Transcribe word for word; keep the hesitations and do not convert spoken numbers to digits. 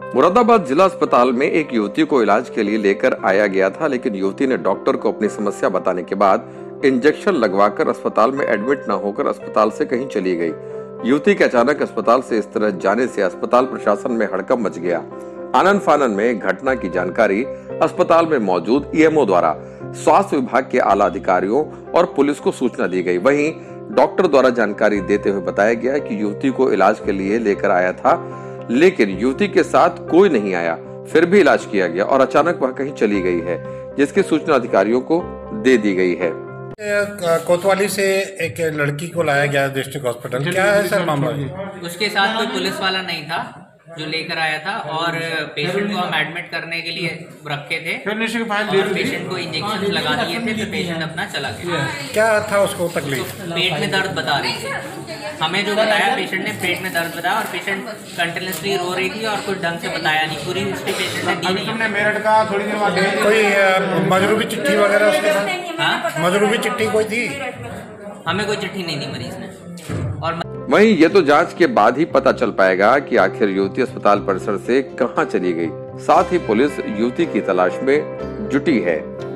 मुरादाबाद जिला अस्पताल में एक युवती को इलाज के लिए लेकर आया गया था, लेकिन युवती ने डॉक्टर को अपनी समस्या बताने के बाद इंजेक्शन लगवाकर अस्पताल में एडमिट न होकर अस्पताल से कहीं चली गई। युवती के अचानक अस्पताल से इस तरह जाने से अस्पताल प्रशासन में हड़कंप मच गया। आनन फानन में घटना की जानकारी अस्पताल में मौजूद ईएमओ द्वारा स्वास्थ्य विभाग के आला अधिकारियों और पुलिस को सूचना दी गई। वहीं डॉक्टर द्वारा जानकारी देते हुए बताया गया कि युवती को इलाज के लिए लेकर आया था, लेकिन युवती के साथ कोई नहीं आया। फिर भी इलाज किया गया और अचानक वह कहीं चली गई है, जिसकी सूचना अधिकारियों को दे दी गई है। कोतवाली से एक लड़की को लाया गया डिस्ट्रिक्ट हॉस्पिटल, क्या है सर मामला? उसके साथ कोई पुलिस वाला नहीं था जो लेकर आया था और पेशेंट को हम एडमिट करने के लिए रखे थे और पेशेंट को इंजेक्शन लगा दिए थे, तो पेशेंट अपना चला गया। क्या था उसको तकलीफ? तो पेट में दर्द बता रही थी। हमें जो बताया पेशेंट ने पेट में दर्द बताया और पेशेंट कंटिन्यूसली रो रही थी और कुछ ढंग से बताया नहीं। पूरी हिस्ट्री पेशेंट ने दी नहीं। मेरठ का थोड़ी देर बाद कोई मजरूबी चिट्ठी वगैरह उसके साथ? हाँ, मजरूबी चिट्ठी कोई थी? हमें कोई चिट्ठी नहीं दी मरीज ने। और वहीं ये तो जांच के बाद ही पता चल पाएगा कि आखिर युवती अस्पताल परिसर से कहां चली गई। साथ ही पुलिस युवती की तलाश में जुटी है।